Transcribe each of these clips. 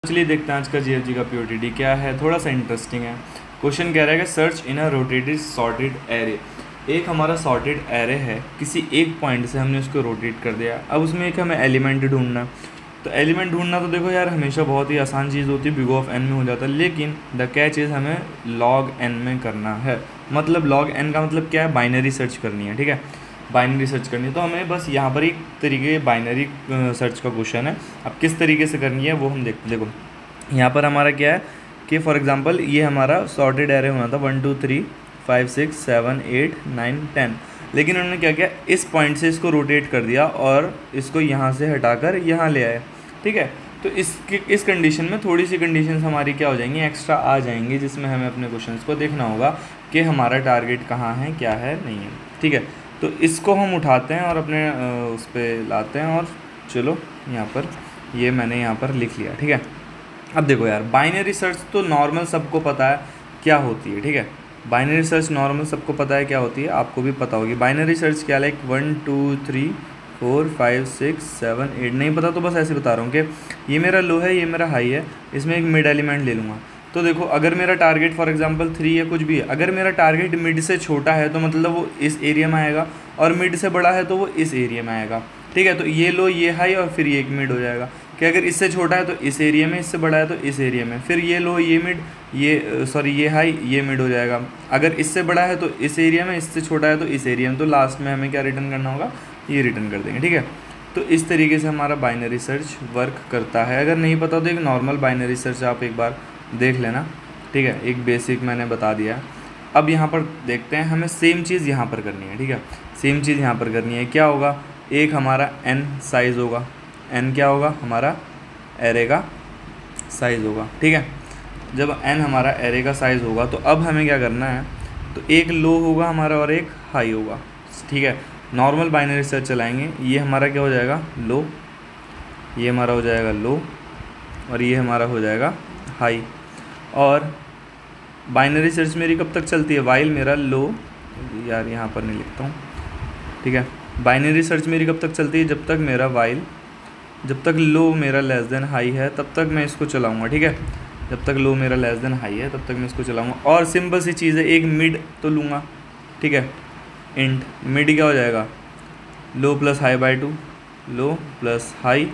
चलिए देखते हैं आज का जीएफजी का पीओटीडी क्या है। थोड़ा सा इंटरेस्टिंग है। क्वेश्चन कह रहा है कि search in a rotated sorted array. एक हमारा सॉर्टेड एरे है, किसी एक पॉइंट से हमने उसको रोटेट कर दिया। अब उसमें एक हमें एलिमेंट ढूंढना। तो एलिमेंट ढूंढना तो देखो यार हमेशा बहुत ही आसान चीज़ होती है, बिग ऑफ एन में हो जाता है, लेकिन द कैच इज़ हमें लॉग एन में करना है। मतलब लॉग एन का मतलब क्या है, बाइनरी सर्च करनी है। ठीक है, बाइनरी सर्च करनी है। तो हमें बस यहाँ पर एक तरीके बाइनरी सर्च का क्वेश्चन है। अब किस तरीके से करनी है वो हम देखते। देखो यहाँ पर हमारा क्या है कि फॉर एग्जांपल ये हमारा सॉर्टेड एरे होना था 1 2 3 5 6 7 8 9 10, लेकिन उन्होंने क्या किया, इस पॉइंट से इसको रोटेट कर दिया और इसको यहाँ से हटाकर यहाँ ले आए। ठीक है, तो इस कंडीशन में थोड़ी सी कंडीशंस हमारी क्या हो जाएंगी, एक्स्ट्रा आ जाएंगी, जिसमें हमें अपने क्वेश्चंस को देखना होगा कि हमारा टारगेट कहाँ है, क्या है, नहीं है। ठीक है, तो इसको हम उठाते हैं और अपने उस पर लाते हैं और चलो यहाँ पर ये मैंने यहाँ पर लिख लिया। ठीक है, अब देखो यार बाइनरी सर्च तो नॉर्मल सबको पता है क्या होती है। ठीक है, बाइनरी सर्च नॉर्मल सबको पता है क्या होती है, आपको भी पता होगी। बाइनरी सर्च क्या, लाइक 1 2 3 4 5 6 7 8, नहीं पता तो बस ऐसे बता रहा हूँ कि ये मेरा लो है, ये मेरा हाई है, इसमें एक मिड एलिमेंट ले लूँगा। तो देखो अगर मेरा टारगेट फॉर एग्जांपल 3 या कुछ भी है, अगर मेरा टारगेट मिड से छोटा है तो मतलब वो इस एरिया में आएगा, और मिड से बड़ा है तो वो इस एरिया में आएगा। ठीक है, तो ये लो, ये हाई, और फिर ये एक मिड हो जाएगा कि अगर इससे छोटा है तो इस एरिया में, इससे बड़ा है तो इस एरिया में, फिर ये लो, ये मिड, ये हाई, ये मिड हो जाएगा। अगर इससे बड़ा है तो इस एरिया में, इससे छोटा है तो इस एरिया में, तो लास्ट में हमें क्या रिटर्न करना होगा, ये रिटर्न कर देंगे। ठीक है, तो इस तरीके से हमारा बाइनरी सर्च वर्क करता है। अगर नहीं पता तो एक नॉर्मल बाइनरी सर्च आप एक बार देख लेना। ठीक है, एक बेसिक मैंने बता दिया। अब यहाँ पर देखते हैं, हमें सेम चीज़ यहाँ पर करनी है। ठीक है, सेम चीज़ यहाँ पर करनी है। क्या होगा, एक हमारा n साइज़ होगा, n क्या होगा, हमारा एरे का साइज़ होगा। ठीक है, जब n हमारा एरे का साइज़ होगा तो अब हमें क्या करना है, तो एक लो होगा हमारा और एक हाई होगा। ठीक है, नॉर्मल बाइनरी सर्च चलाएंगे, ये हमारा क्या हो जाएगा, लो, ये हमारा हो जाएगा लो, और ये हमारा हो जाएगा हाई। और बाइनरी सर्च मेरी कब तक चलती है, वाइल मेरा लो, यार यहाँ पर नहीं लिखता हूँ। ठीक है, बाइनरी सर्च मेरी कब तक चलती है, जब तक मेरा वाइल, जब तक लो मेरा लेस देन हाई है तब तक मैं इसको चलाऊँगा। ठीक है, जब तक लो मेरा लेस देन हाई है तब तक मैं इसको चलाऊँगा। और सिंपल सी चीज़ है, एक मिड तो लूँगा। ठीक है, इंट मिड क्या हो जाएगा, low plus high by 2, low plus high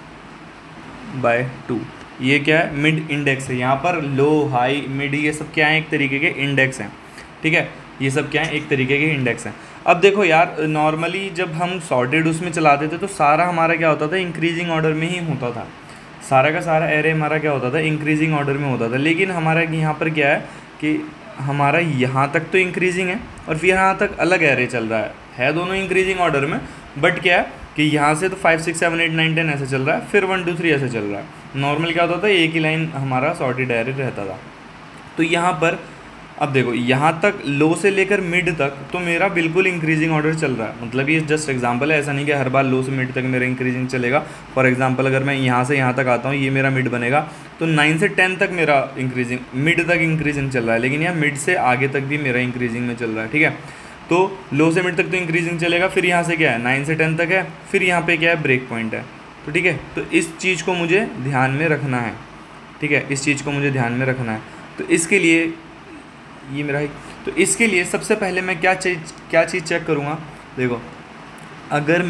by 2। ये क्या है, मिड इंडेक्स है। यहाँ पर लो हाई मिड ये सब क्या है, एक तरीके के इंडेक्स हैं। ठीक है, ये सब क्या है, एक तरीके के इंडेक्स हैं। अब देखो यार नॉर्मली जब हम सॉर्टेड उसमें चलाते थे तो सारा हमारा क्या होता था, इंक्रीजिंग ऑर्डर में ही होता था। सारा का सारा एरे हमारा क्या होता था, इंक्रीजिंग ऑर्डर में होता था। लेकिन हमारा यहाँ पर क्या है कि हमारा यहाँ तक तो इंक्रीजिंग है और फिर यहाँ तक अलग एरे चल रहा है दोनों इंक्रीजिंग ऑर्डर में, बट क्या है कि यहाँ से तो 5 6 7 8 9 10 ऐसे चल रहा है, फिर 1 2 3 ऐसे चल रहा है। नॉर्मल क्या होता था, एक ही लाइन हमारा सॉर्टेड एरे रहता था। तो यहाँ पर अब देखो यहाँ तक लो से लेकर मिड तक तो मेरा बिल्कुल इंक्रीजिंग ऑर्डर चल रहा है। मतलब ये जस्ट एग्जांपल है, ऐसा नहीं कि हर बार लो से मिड तक मेरा इंक्रीजिंग चलेगा। फॉर एग्जांपल अगर मैं यहाँ से यहाँ तक आता हूँ, ये मेरा मिड बनेगा, तो 9 से 10 तक मेरा इंक्रीजिंग, मिड तक इंक्रीजिंग चल रहा है, लेकिन यहाँ मिड से आगे तक भी मेरा इंक्रीजिंग में चल रहा है। ठीक है, तो लो से मिड तक तो इंक्रीजिंग चलेगा, फिर यहाँ से क्या है 9 से 10 तक है, फिर यहाँ पे क्या है ब्रेक पॉइंट है। तो ठीक है, तो इस चीज़ को मुझे ध्यान में रखना है। ठीक है, इस चीज़ को मुझे ध्यान में रखना है। तो इसके लिए ये मेरा है, तो इसके लिए सबसे पहले मैं क्या चीज़ चेक करूँगा, देखो अगर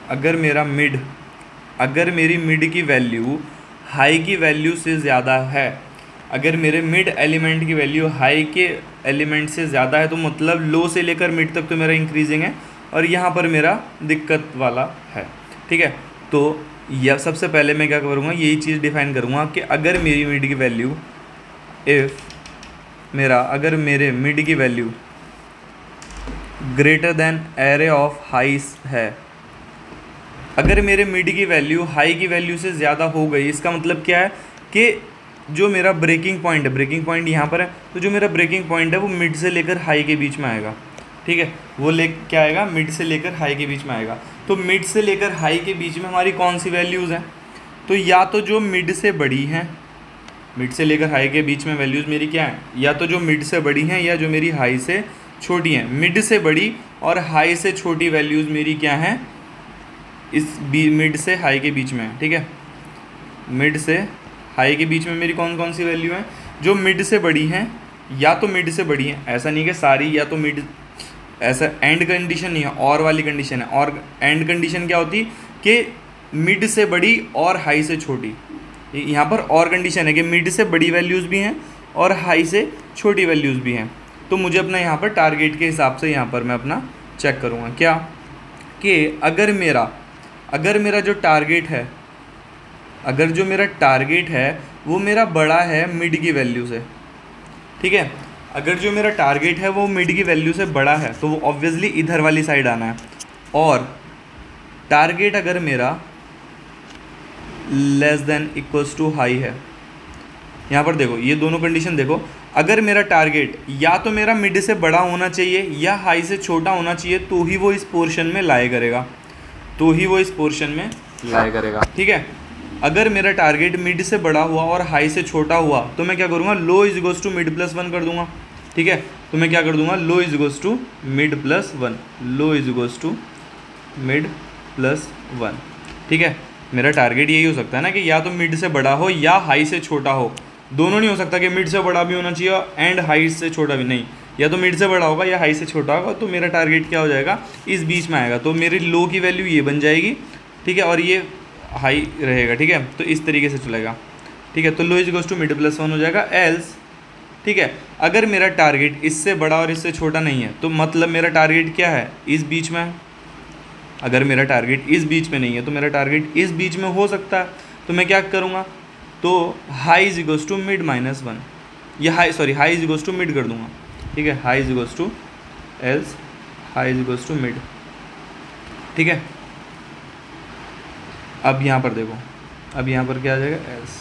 मेरी मिड की वैल्यू हाई की वैल्यू से ज़्यादा है, अगर मेरे मिड एलिमेंट की वैल्यू हाई के एलिमेंट से ज़्यादा है, तो मतलब लो से लेकर मिड तक तो मेरा इंक्रीजिंग है और यहाँ पर मेरा दिक्कत वाला है। ठीक है, तो यह सबसे पहले मैं क्या करूँगा, यही चीज़ डिफाइन करूँगा कि अगर मेरी मिड की वैल्यू अगर मेरे मिड की value greater than array of highs है, अगर मेरे मिड की वैल्यू हाई की वैल्यू से ज़्यादा हो गई, इसका मतलब क्या है कि जो मेरा ब्रेकिंग पॉइंट है, ब्रेकिंग पॉइंट यहाँ पर है, तो जो मेरा ब्रेकिंग पॉइंट है वो मिड से लेकर हाई के बीच में आएगा। ठीक है, वो क्या आएगा, मिड से लेकर हाई के बीच में आएगा। तो मिड से लेकर हाई के बीच में हमारी कौन सी वैल्यूज़ हैं, तो या तो जो मिड से बड़ी हैं, मिड से लेकर हाई के बीच में वैल्यूज़ मेरी क्या है, या तो जो मिड से बड़ी हैं या जो मेरी हाई से छोटी हैं। मिड से बड़ी और हाई से छोटी वैल्यूज़ मेरी क्या हैं, इस मिड से हाई के बीच में है। ठीक है, मिड से हाई के बीच में मेरी कौन कौन सी वैल्यू है, जो मिड से बड़ी हैं, या तो मिड से बड़ी हैं, ऐसा नहीं कि सारी या तो मिड, ऐसा एंड कंडीशन नहीं है, और वाली कंडीशन है। और एंड कंडीशन क्या होती कि मिड से बड़ी और हाई से छोटी। यहाँ पर और कंडीशन है कि मिड से बड़ी वैल्यूज़ भी हैं और हाई से छोटी वैल्यूज़ भी हैं। तो मुझे अपना यहाँ पर टारगेट के हिसाब से यहाँ पर मैं अपना चेक करूँगा क्या, कि अगर मेरा जो टारगेट है, अगर जो मेरा टारगेट है वो मेरा बड़ा है मिड की वैल्यू से, ठीक है, अगर जो मेरा टारगेट है वो मिड की वैल्यू से बड़ा है तो वो ऑब्वियसली इधर वाली साइड आना है। और टारगेट अगर मेरा less than equals to high है, यहाँ पर देखो ये दोनों कंडीशन देखो, अगर मेरा टारगेट या तो मेरा मिड से बड़ा होना चाहिए या हाई से छोटा होना चाहिए तो ही वो इस पोर्शन में लाए करेगा, ठीक है। अगर मेरा टारगेट मिड से बड़ा हुआ और हाई से छोटा हुआ तो मैं क्या करूँगा, low is equals to mid plus 1 कर दूंगा, ठीक है। तो मैं क्या कर दूंगा, low is equals to mid plus 1, low is equals to mid plus 1, ठीक है। मेरा टारगेट यही हो सकता है ना कि या तो मिड से बड़ा हो या हाई से छोटा हो, दोनों नहीं हो सकता कि मिड से बड़ा भी होना चाहिए एंड हाई से छोटा भी नहीं, या तो मिड से बड़ा होगा या हाई से छोटा होगा। तो मेरा टारगेट क्या हो जाएगा, इस बीच में आएगा। तो मेरी लो की वैल्यू ये बन जाएगी, ठीक है, और ये हाई रहेगा, ठीक है। तो इस तरीके से चलेगा, ठीक है। तो low is equals to mid plus 1 हो जाएगा। एल्स, ठीक है, अगर मेरा टारगेट इससे बड़ा और इससे छोटा नहीं है तो मतलब मेरा टारगेट क्या है, इस बीच में है। अगर मेरा टारगेट इस बीच में नहीं है तो मेरा टारगेट इस बीच में हो सकता है। तो मैं क्या करूँगा, तो high is equals to mid minus 1, या high is equals to mid कर दूंगा, ठीक है। High is equals to else high is equals to mid, ठीक है। अब यहाँ पर देखो, अब यहाँ पर क्या आ जाएगा, एल्स।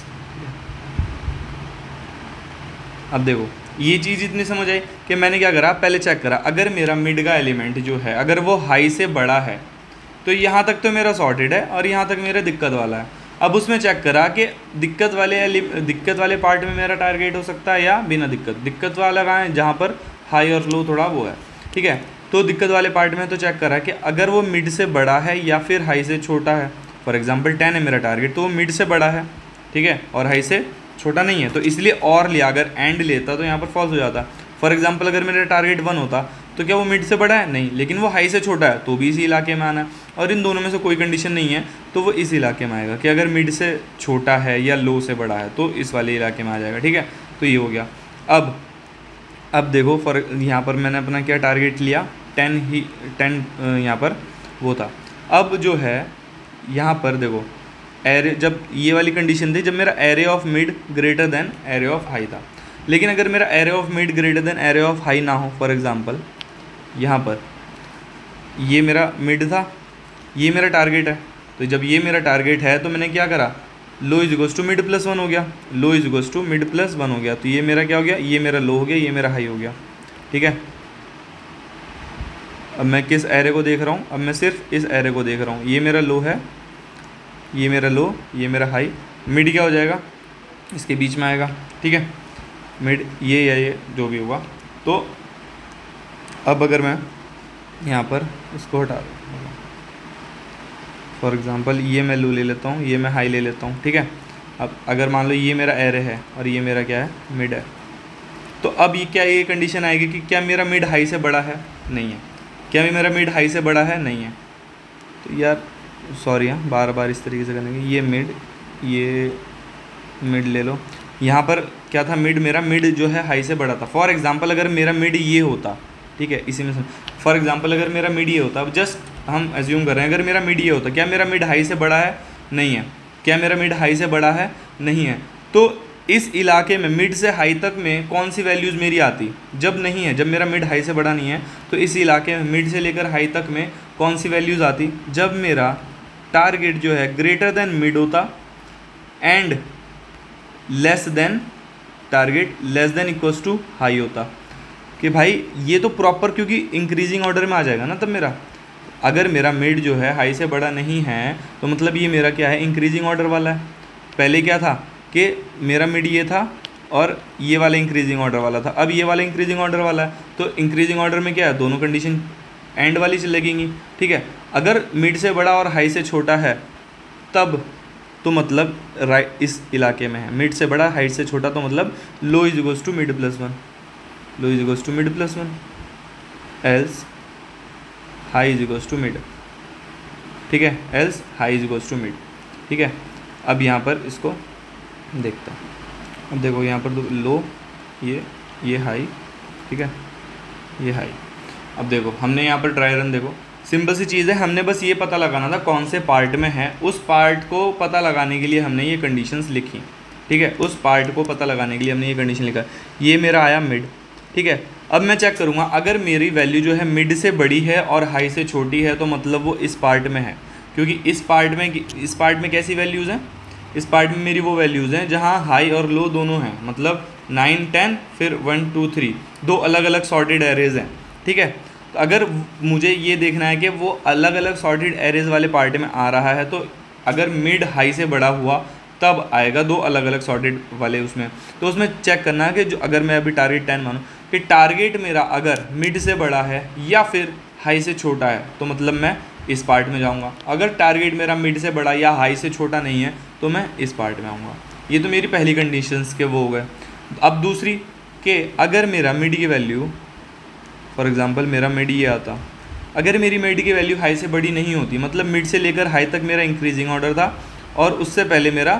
अब देखो ये चीज़ इतनी समझ आई कि मैंने क्या करा, पहले चेक करा अगर मेरा मिड का एलिमेंट जो है अगर वो हाई से बड़ा है तो यहाँ तक तो मेरा सॉर्टेड है और यहाँ तक मेरा दिक्कत वाला है। अब उसमें चेक करा कि दिक्कत वाले पार्ट में मेरा टारगेट हो सकता है या बिना दिक्कत वाला कहाँ है, जहाँ पर हाई और लो थोड़ा वो है, ठीक है। तो दिक्कत वाले पार्ट में तो चेक करा कि अगर वो मिड से बड़ा है या फिर हाई से छोटा है। फॉर एग्जांपल 10 है मेरा टारगेट तो वो मिड से बड़ा है, ठीक है, और हाई से छोटा नहीं है, तो इसलिए और लिया। अगर एंड लेता तो यहाँ पर फॉल्स हो जाता। फॉर एग्जांपल अगर मेरा टारगेट 1 होता तो क्या वो मिड से बड़ा है, नहीं, लेकिन वो हाई से छोटा है तो भी इसी इलाके में आना है। और इन दोनों में से कोई कंडीशन नहीं है तो वो इस इलाके में आएगा कि अगर मिड से छोटा है या लो से बड़ा है तो इस वाले इलाके में आ जाएगा, ठीक है। तो ये हो गया। अब देखो फॉर यहाँ पर मैंने अपना क्या टारगेट लिया, 10 यहाँ पर वो था। अब जो है यहाँ पर देखो एरे, जब ये वाली कंडीशन थी जब मेरा array of mid greater than array of high था। लेकिन अगर मेरा array of mid greater than array of high ना हो, फॉर एग्जांपल यहाँ पर ये मेरा मिड था, ये मेरा टारगेट है, तो जब ये मेरा टारगेट है तो मैंने क्या करा, low is equals to mid plus 1 हो गया, low is equals to mid plus 1 हो गया। तो ये मेरा क्या हो गया, ये मेरा लो हो गया, ये मेरा हाई हो गया, ठीक है। अब मैं किस एरे को देख रहा हूँ, अब मैं सिर्फ इस एरे को देख रहा हूँ। ये मेरा लो है, ये मेरा लो, ये मेरा हाई, मिड क्या हो जाएगा, इसके बीच में आएगा, ठीक है। मिड ये या ये जो भी हुआ। तो अब अगर मैं यहाँ पर इसको हटा दूँ, फॉर एग्ज़ाम्पल ये मैं लो ले लेता हूँ, ये मैं हाई ले लेता हूँ, ठीक है। अब अगर मान लो ये मेरा एरे है और ये मेरा क्या है, मिड है, तो अब ये क्या ये कंडीशन आएगी कि क्या मेरा मिड हाई से बड़ा है, नहीं है। क्या मेरा मिड हाई से बड़ा है, नहीं है। तो यार सॉरी हाँ, बार बार इस तरीके से करने की, ये मिड ले लो। यहाँ पर क्या था, मिड जो है हाई से बड़ा था। फॉर एग्जांपल अगर मेरा मिड ये होता, ठीक है, इसी में से फॉर एग्जांपल अगर मेरा मिड ये होता, अब जस्ट हम एज्यूम कर रहे हैं अगर मेरा मिड ये होता, क्या मेरा मिड हाई से बड़ा है, नहीं है। क्या मेरा मिड हाई से बड़ा है, नहीं है। तो इस इलाके में मिड से हाई तक में कौन सी वैल्यूज़ मेरी आती, जब नहीं है, जब मेरा मिड हाई से बड़ा नहीं है तो इस इलाके में मिड से लेकर हाई तक में कौन सी वैल्यूज़ आती, जब मेरा टारगेट जो है ग्रेटर देन मिड होता and less than target less than equals to high होता। कि भाई ये तो प्रॉपर क्योंकि इंक्रीजिंग ऑर्डर में आ जाएगा ना। तब मेरा अगर मेरा मिड जो है हाई से बड़ा नहीं है तो मतलब ये मेरा क्या है, इंक्रीजिंग ऑर्डर वाला है। पहले क्या था कि मेरा मिड ये था और ये वाला इंक्रीजिंग ऑर्डर वाला था, अब ये वाला इंक्रीजिंग ऑर्डर वाला है। तो इंक्रीजिंग ऑर्डर में क्या है, दोनों कंडीशन एंड वाली से लगेंगी, ठीक है। अगर मिड से बड़ा और हाई से छोटा है तब तो मतलब राइट इस इलाके में है, मिड से बड़ा हाइट से छोटा, तो मतलब low is equals to mid plus one, low is equals to mid plus one, else high is equals to mid, ठीक है, else high is equals to mid, ठीक है। अब यहाँ पर इसको देखते हैं, अब देखो यहाँ पर तो लो, ये हाई, ठीक है, ये हाई। अब देखो हमने यहाँ पर ट्राई रन, देखो सिंपल सी चीज़ है, हमने बस ये पता लगाना था कौन से पार्ट में है, उस पार्ट को पता लगाने के लिए हमने ये कंडीशंस लिखी, ठीक है, उस पार्ट को पता लगाने के लिए हमने ये कंडीशन लिखा। ये मेरा आया मिड, ठीक है। अब मैं चेक करूँगा अगर मेरी वैल्यू जो है मिड से बड़ी है और हाई से छोटी है तो मतलब वो इस पार्ट में है, क्योंकि इस पार्ट में कैसी वैल्यूज़ हैं, इस पार्ट में मेरी वो वैल्यूज़ हैं जहाँ हाई और लो दोनों हैं, मतलब 9 10 फिर 1 2 3 दो अलग अलग सॉर्टेड एरेज हैं, ठीक है। तो अगर मुझे ये देखना है कि वो अलग अलग सॉर्टेड एरेज वाले पार्ट में आ रहा है, तो अगर मिड हाई से बड़ा हुआ तब आएगा दो अलग अलग सॉर्टेड वाले उसमें। तो उसमें चेक करना है कि जो अगर मैं अभी टारगेट 10 मानूँ कि टारगेट मेरा अगर मिड से बड़ा है या फिर हाई से छोटा है तो मतलब मैं इस पार्ट में जाऊंगा, अगर टारगेट मेरा मिड से बड़ा या हाई से छोटा नहीं है तो मैं इस पार्ट में आऊँगा। ये तो मेरी पहली कंडीशंस के वो हो गए। अब दूसरी कि अगर मेरा मिड की वैल्यू, फॉर एग्जांपल मेरा मिड ये आता, अगर मेरी मिड की वैल्यू हाई से बड़ी नहीं होती, मतलब मिड से लेकर हाई तक मेरा इंक्रीजिंग ऑर्डर था और उससे पहले मेरा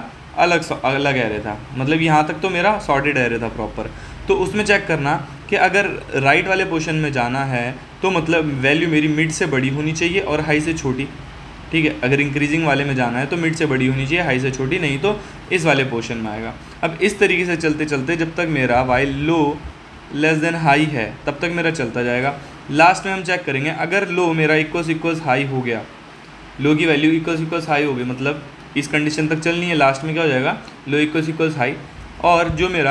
अलग एरे था, मतलब यहाँ तक तो मेरा सॉर्टेड एरे था प्रॉपर, तो उसमें चेक करना कि अगर राइट वाले पोर्शन में जाना है तो मतलब वैल्यू मेरी मिड से बड़ी होनी चाहिए और हाई से छोटी, ठीक है। अगर इंक्रीजिंग वाले में जाना है तो मिड से बड़ी होनी चाहिए, हाई से छोटी, नहीं तो इस वाले पोर्शन में आएगा। अब इस तरीके से चलते चलते जब तक मेरा while low less than high है तब तक मेरा चलता जाएगा। लास्ट में हम चेक करेंगे अगर लो मेरा इक्वल्स हाई हो गया, लो की वैल्यू इक्वल्स हाई हो गई, मतलब इस कंडीशन तक चलनी है, लास्ट में क्या हो जाएगा, लो इक्वल्स हाई, और जो मेरा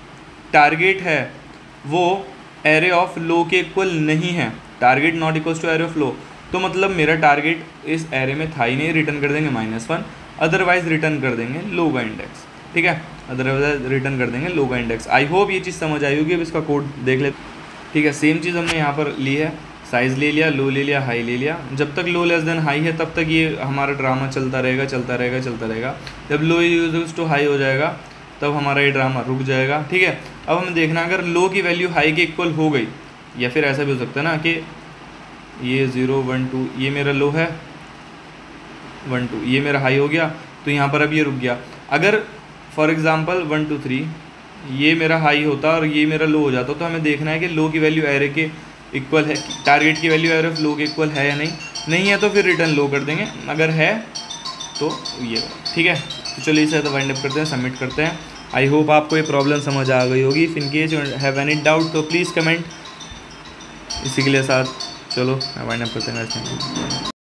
टारगेट है वो एरे ऑफ लो के इक्वल नहीं है, target not equals to array of low, तो मतलब मेरा टारगेट इस एरे में था ही नहीं, रिटर्न कर देंगे -1, अदरवाइज रिटर्न कर देंगे लो का इंडेक्स, ठीक है, अदरवाइज रिटर्न कर देंगे लो का इंडेक्स। आई होप ये चीज़ समझ आई होगी। अब इसका कोड देख ले, ठीक है। सेम चीज़ हमने यहाँ पर ली है, साइज़ ले लिया, लो ले लिया, हाई ले लिया। जब तक लो लेस देन हाई है तब तक ये हमारा ड्रामा चलता रहेगा। जब लो यूज टू हाई हो जाएगा तब हमारा ये ड्रामा रुक जाएगा, ठीक है। अब हमें देखना अगर लो की वैल्यू हाई के इक्वल हो गई, या फिर ऐसा भी हो सकता है ना कि ये 0 1 2 ये मेरा लो है, 1 2 ये मेरा हाई हो गया, तो यहाँ पर अब ये रुक गया। अगर फॉर एग्जांपल 1 2 3 ये मेरा हाई होता और ये मेरा लो हो जाता, तो हमें देखना है कि लो की वैल्यू एरे के इक्वल है, टारगेट की वैल्यू एरे ऑफ लो के इक्वल है या नहीं है तो फिर रिटर्न लो कर देंगे, अगर है तो ये, ठीक है। तो चलिए इसे तो वाइंड अप करते हैं, सबमिट करते हैं। आई होप आपको ये प्रॉब्लम समझ आ गई होगी। If in case you have any doubt तो प्लीज़ कमेंट। इसी के लिए साथ चलो वाइंड अप करते हैं।